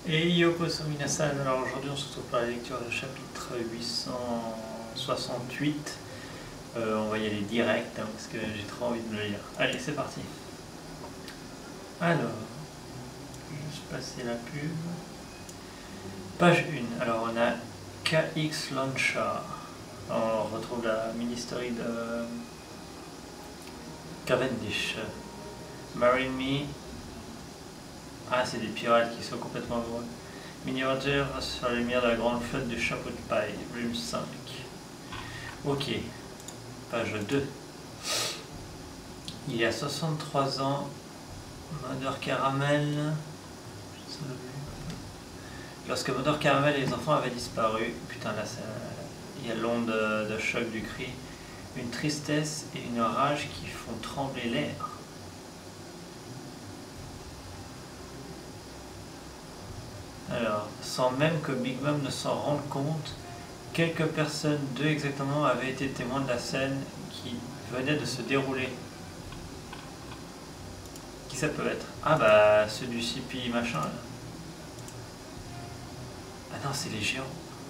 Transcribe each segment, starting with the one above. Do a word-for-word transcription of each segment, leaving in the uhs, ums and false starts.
Et Yokoso Minasan, alors aujourd'hui on se retrouve pour la lecture du chapitre huit cent soixante-huit. Euh, on va y aller direct hein, parce que j'ai trop envie de le lire. Allez, c'est parti. Alors, juste passer la pub. Page un. Alors on a K X Launcher. On retrouve la mini-story de Cavendish. Marry Me. Ah, c'est des pirates qui sont complètement heureux. Mini-Roger sur les lumières de la grande flotte du chapeau de paille, volume cinq. Ok, page deux. Il y a soixante-trois ans, Mother Caramel. Lorsque Mother Caramel et les enfants avaient disparu, putain là, ça, il y a l'onde de, de choc du cri, une tristesse et une rage qui font trembler l'air. Alors, sans même que Big Mom ne s'en rende compte, quelques personnes, deux exactement, avaient été témoins de la scène qui venait de se dérouler. Qui ça peut être? Ah bah, ceux du C P machin là. Ah non, c'est les géants.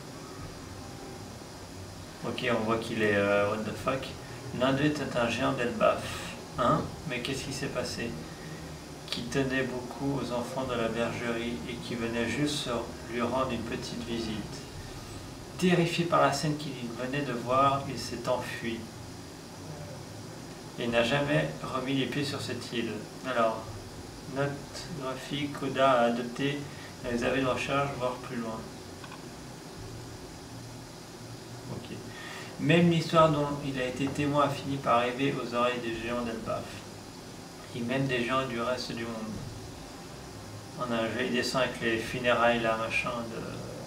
Ok, on voit qu'il est euh, what the fuck. L'un d'eux était un géant d'Elbaf. Hein? Mais qu'est-ce qui s'est passé? Qui tenait beaucoup aux enfants de la bergerie et qui venait juste lui rendre une petite visite. Terrifié par la scène qu'il venait de voir, il s'est enfui et n'a jamais remis les pieds sur cette île. Alors, note graphique, Koda a adopté les avis de recherche, voir plus loin. Ok. Même l'histoire dont il a été témoin a fini par arriver aux oreilles des géants d'Elbaf. Et même des gens du reste du monde. On a un joli dessin avec les funérailles là, machin, de...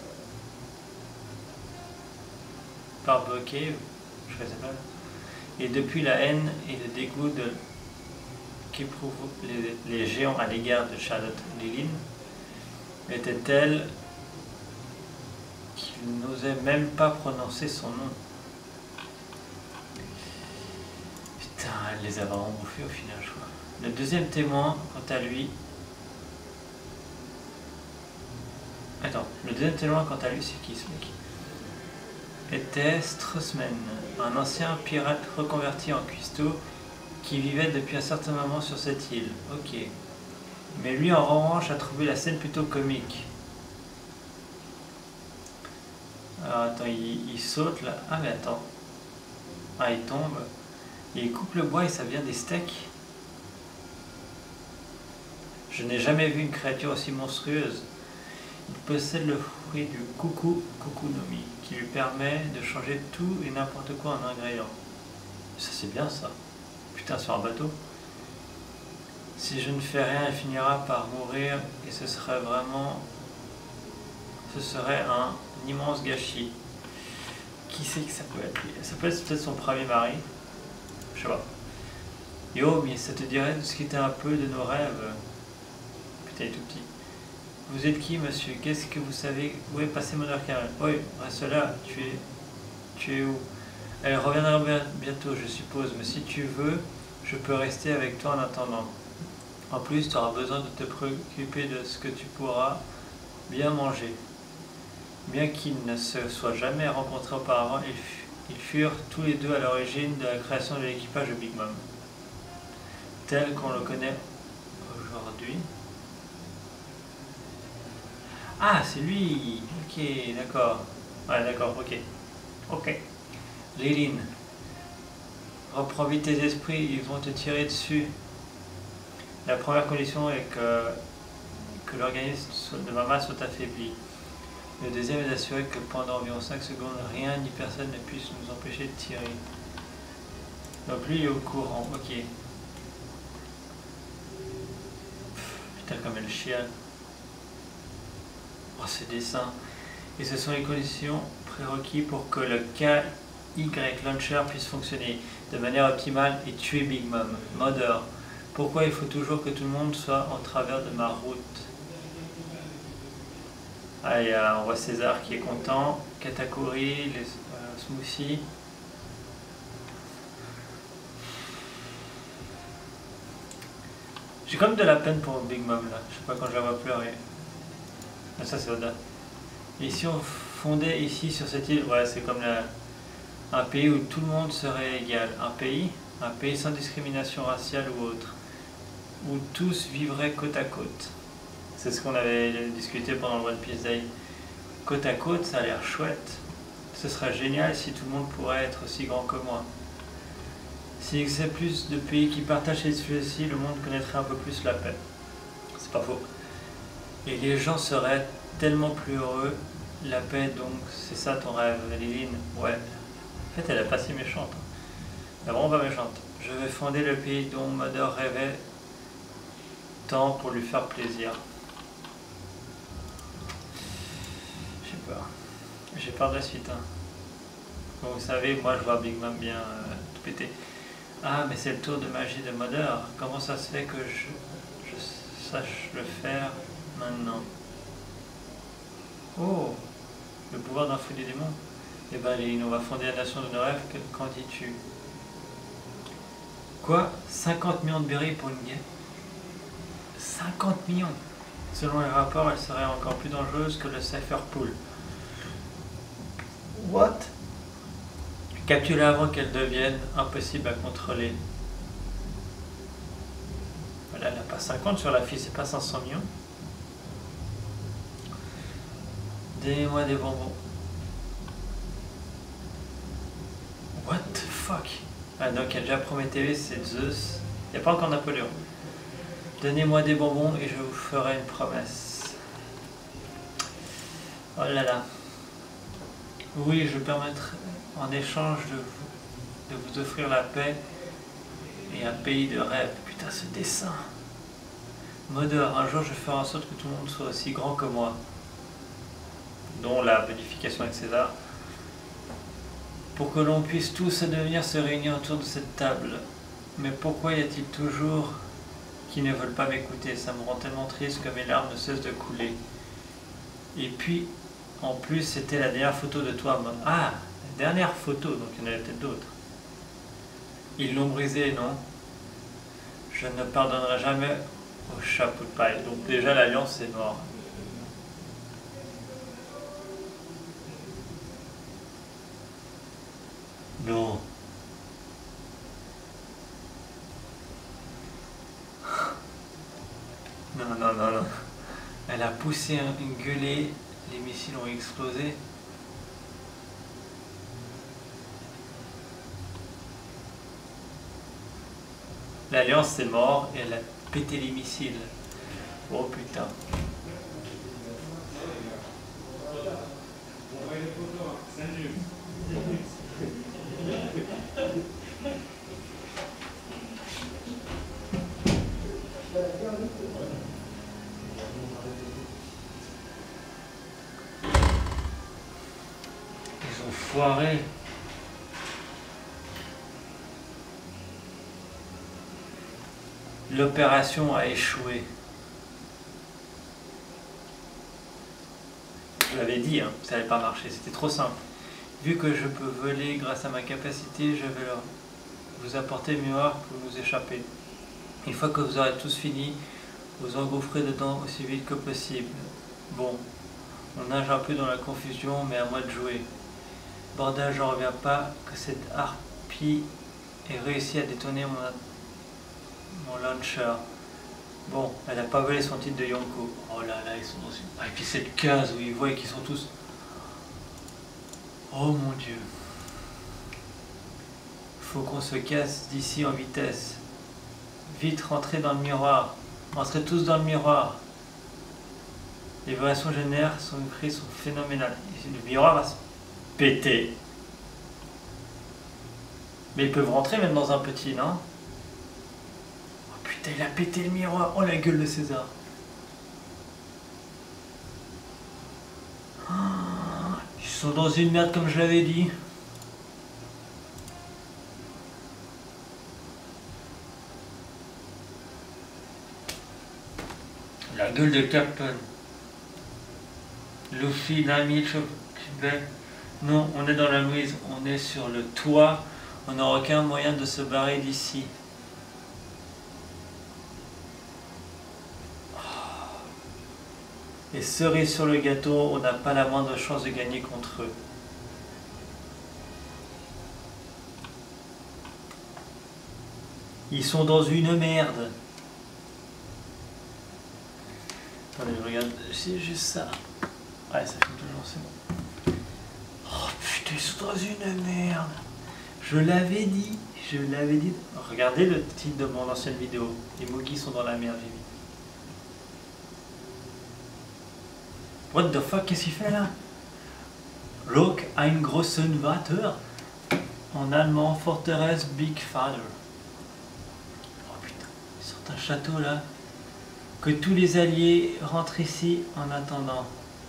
Barbecue, je sais pas. Et depuis la haine et le dégoût de... qu'éprouvent les, les géants à l'égard de Charlotte Lilin était telle qu'ils n'osaient même pas prononcer son nom. Putain, elle les a vraiment bouffés au final, je crois. Le deuxième témoin, quant à lui... Attends, le deuxième témoin, quant à lui, c'est qui ce mec? Était Strussman, un ancien pirate reconverti en cuistot qui vivait depuis un certain moment sur cette île. Ok. Mais lui, en revanche, a trouvé la scène plutôt comique. Alors, attends, il, il saute là. Ah, mais attends. Ah, il tombe. Et il coupe le bois et ça vient des steaks. Je n'ai jamais vu une créature aussi monstrueuse. Il possède le fruit du Kuku Kukunomi, qui lui permet de changer tout et n'importe quoi en ingrédients. Ça c'est bien ça. Putain, sur un bateau. Si je ne fais rien, il finira par mourir et ce serait vraiment... Ce serait un immense gâchis. Qui c'est que ça peut être lui? Ça peut être peut-être son premier mari. Je sais pas. Yo, mais ça te dirait de discuter un peu de nos rêves? Putain, il est tout petit. Vous êtes qui, monsieur? Qu'est-ce que vous savez? Où est passé Mother Caramel? Oui, reste là. Tu es... Tu es où? Elle reviendra bientôt, je suppose. Mais si tu veux, je peux rester avec toi en attendant. En plus, tu auras besoin de te préoccuper de ce que tu pourras bien manger. Bien qu'ils ne se soient jamais rencontrés auparavant, ils, ils furent tous les deux à l'origine de la création de l'équipage de Big Mom, tel qu'on le connaît aujourd'hui. Ah, c'est lui. Ok, d'accord. Ouais, d'accord, ok. Ok. Lilin, reprends vite tes esprits, ils vont te tirer dessus. La première condition est que, que l'organisme de Mama soit affaibli. Le deuxième est d'assurer que pendant environ cinq secondes, rien ni personne ne puisse nous empêcher de tirer. Donc lui il est au courant, ok. Pff, putain, comme elle chiale. Oh, ces dessins. Et ce sont les conditions prérequis pour que le K Y Launcher puisse fonctionner de manière optimale et tuer Big Mom. Mother, pourquoi il faut toujours que tout le monde soit en travers de ma route? Ah, y a, on voit César qui est content, Katakuri, les euh, smoothies. J'ai quand même de la peine pour Big Mom là, je sais pas quand je la vois pleurer. Ah, ça c'est Oda. Et si on fondait ici sur cette île, ouais, c'est comme la, un pays où tout le monde serait égal. Un pays, un pays sans discrimination raciale ou autre, où tous vivraient côte à côte. C'est ce qu'on avait discuté pendant le One Piece Day. Côte à côte, ça a l'air chouette. Ce serait génial si tout le monde pourrait être aussi grand que moi. S'il existait plus de pays qui partagent ces sujets-ci, le monde connaîtrait un peu plus la paix. C'est pas faux. Et les gens seraient tellement plus heureux. La paix, donc, c'est ça ton rêve, Liline? Ouais. En fait, elle est pas si méchante. Elle est vraiment pas méchante. Je vais fonder le pays dont Mother rêvait tant pour lui faire plaisir. J'ai peur. J'ai peur de la suite. Hein. Bon, vous savez, moi, je vois Big Mom bien euh, tout péter. Ah, mais c'est le tour de magie de Mother. Comment ça se fait que je, je sache le faire maintenant? Oh, le pouvoir d'un fou des démons. Eh ben, Léline, on va fonder la nation de nos rêves. Qu'en dis-tu? Quoi? cinquante millions de berries pour une guerre? cinquante millions? Selon les rapports, elle serait encore plus dangereuse que le Cypher Pool. What? Capture-la avant qu'elle devienne impossible à contrôler. Voilà, elle n'a pas cinquante sur la fille, c'est pas cinq cents millions. Donnez-moi des bonbons. What the fuck? Ah, donc il y a déjà Prométhée, c'est Zeus. Il n'y a pas encore Napoléon. Donnez-moi des bonbons et je vous ferai une promesse. Oh là là. Oui, je permettrai en échange de vous, de vous offrir la paix et un pays de rêve. Putain, ce dessin. Mother, un jour je ferai en sorte que tout le monde soit aussi grand que moi. Dont la bonification avec César. Pour que l'on puisse tous devenir se réunir autour de cette table. Mais pourquoi y a-t-il toujours qui ne veulent pas m'écouter? Ça me rend tellement triste que mes larmes ne cessent de couler. Et puis, en plus, c'était la dernière photo de toi. Ah, la dernière photo, donc il y en avait peut-être d'autres. Ils l'ont brisé, non? Je ne pardonnerai jamais au chapeau de paille. Donc déjà, l'alliance est mort. Non. Non, non, non, non. Elle a poussé une gueulée, les missiles ont explosé. L'Alliance c'est mort et elle a pété les missiles. Oh putain. Ils ont foiré. L'opération a échoué. Je l'avais dit, hein, ça n'allait pas marcher, c'était trop simple. Vu que je peux voler grâce à ma capacité, je vais leur vous apporter le miroir pour vous échapper. Une fois que vous aurez tous fini, vous engouffrez dedans aussi vite que possible. Bon, on nage un peu dans la confusion, mais à moi de jouer. Bordel, j'en reviens pas que cette harpie ait réussi à détonner mon, mon launcher. Bon, elle n'a pas volé son titre de Yonko. Oh là là, ils sont dans une... Ah, et puis cette case où ils voient qu'ils sont tous... Oh mon Dieu. Faut qu'on se casse d'ici en vitesse. Vite, rentrez dans le miroir. Rentrez tous dans le miroir. Les vibrations génèrent, son cris sont phénoménales. Le miroir va se péter. Mais ils peuvent rentrer même dans un petit, non? Oh putain, il a pété le miroir. Oh la gueule de César. Oh, ils sont dans une merde comme je l'avais dit. La gueule de Captain. Luffy, Nami, Chopper. Non, on est dans la mouise. On est sur le toit. On n'a aucun moyen de se barrer d'ici. Et cerise sur le gâteau, on n'a pas la moindre chance de gagner contre eux. Ils sont dans une merde. Attendez, je regarde, c'est juste ça. Ouais, ça filme toujours, c'est bon. Oh putain, ils sont dans une merde. Je l'avais dit, je l'avais dit. Regardez le titre de mon ancienne vidéo. Les Mogis sont dans la merde, j'ai mis. What the fuck, qu'est-ce qu'il fait là? Rock ein großen Vater. En allemand, forteresse Big Father. Oh putain, ils sortent un château là. Que tous les alliés rentrent ici en attendant.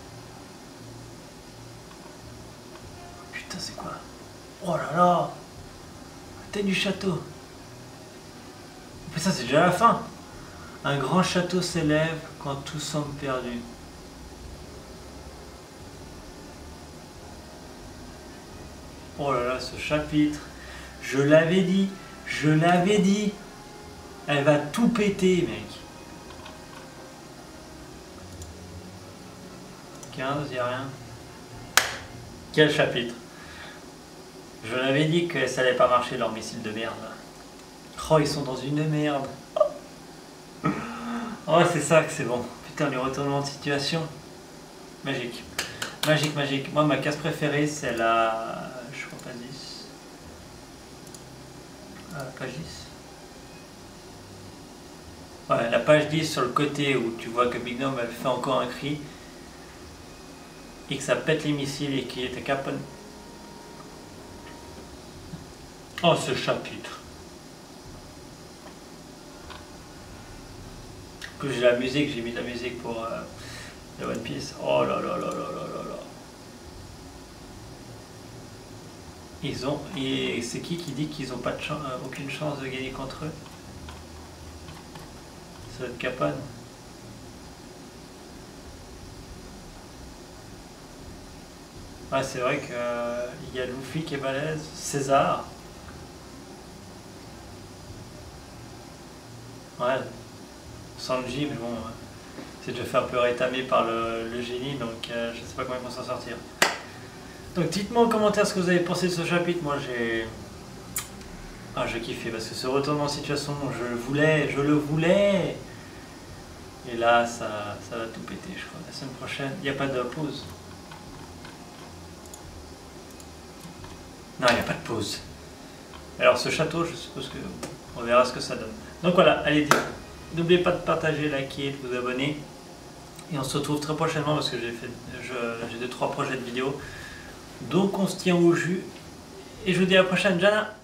Putain, c'est quoi? Oh là là! Tête du château. Mais ça, c'est déjà la fin. Un grand château s'élève quand tous sommes perdus. Oh là là, ce chapitre. Je l'avais dit. Je l'avais dit. Elle va tout péter, mec. quinze, y'a rien. Quel chapitre? Je l'avais dit que ça allait pas marcher leur missile de merde. Oh, ils sont dans une merde. Oh, c'est ça que c'est bon. Putain, les retournements de situation. Magique. Magique, magique. Moi, ma case préférée, c'est la... Je crois pas dix. Ah, la page dix. Ouais, la page dix sur le côté où tu vois que Big Gnome elle fait encore un cri. Et que ça pète les missiles et qu'il était capable. Oh, ce chapitre. Que j'ai la musique, j'ai mis la musique pour euh, le One Piece. Oh là là là là là là là. Ils ont. Et c'est qui qui dit qu'ils n'ont pas de chance, euh, aucune chance de gagner contre eux? Ça va être Capone. Ouais, c'est vrai qu'il euh, y a Luffy qui est balèze, César. Ouais, Sanji, mais bon, euh, c'est déjà fait un peu rétamer par le, le génie, donc euh, je sais pas comment ils vont s'en sortir. Donc dites-moi en commentaire ce que vous avez pensé de ce chapitre. Moi j'ai... Ah, j'ai kiffé, parce que ce retournement de situation, je le voulais, je le voulais. Et là, ça, ça va tout péter, je crois. La semaine prochaine, il n'y a pas de pause. Non, il n'y a pas de pause. Alors ce château, je suppose que on verra ce que ça donne. Donc voilà, allez, n'oubliez pas de partager, liker, de vous abonner. Et on se retrouve très prochainement parce que j'ai fait, j'ai deux trois projets de vidéos. Donc on se tient au jus. Et je vous dis à la prochaine, Jana!